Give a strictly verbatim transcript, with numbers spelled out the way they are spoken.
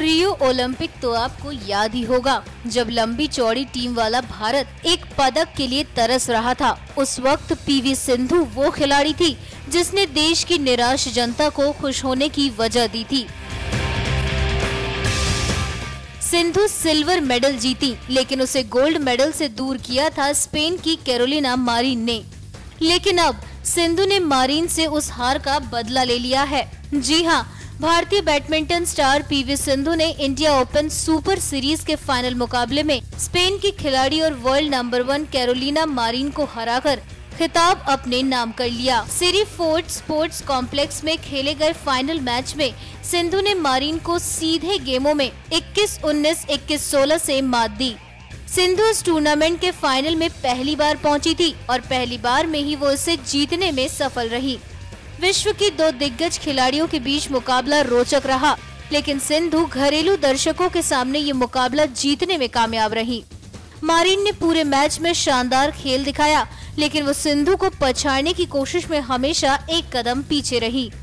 Rio Olympic तो आपको याद ही होगा, जब लंबी चौड़ी टीम वाला भारत एक पदक के लिए तरस रहा था। उस वक्त पीवी सिंधु वो खिलाड़ी थी जिसने देश की निराश जनता को खुश होने की वजह दी थी। सिंधु सिल्वर मेडल जीती, लेकिन उसे गोल्ड मेडल से दूर किया था स्पेन की कैरोलिना मारिन ने। लेकिन अब सिंधु ने मारिन से उस हार का बदला ले लिया है। जी हाँ, भारतीय बैडमिंटन स्टार पीवी सिंधु ने इंडिया ओपन सुपर सीरीज के फाइनल मुकाबले में स्पेन की खिलाड़ी और world number one Carolina Marin को हराकर खिताब अपने नाम कर लिया। सिरी फोर्ट स्पोर्ट्स कॉम्प्लेक्स में खेले गए फाइनल मैच में सिंधु ने मारिन को सीधे गेमों में इक्कीस उन्नीस, इक्कीस सोलह से मात दी। सिंधु इस टूर्नामेंट के फाइनल में पहली बार पहुंची थी और पहली बार में ही वो इसे जीतने में सफल रही। विश्व की दो दिग्गज खिलाड़ियों के बीच मुकाबला रोचक रहा, लेकिन सिंधु घरेलू दर्शकों के सामने ये मुकाबला जीतने में कामयाब रही। मारिन ने पूरे मैच में शानदार खेल दिखाया, लेकिन वो सिंधु को पछाड़ने की कोशिश में हमेशा एक कदम पीछे रही।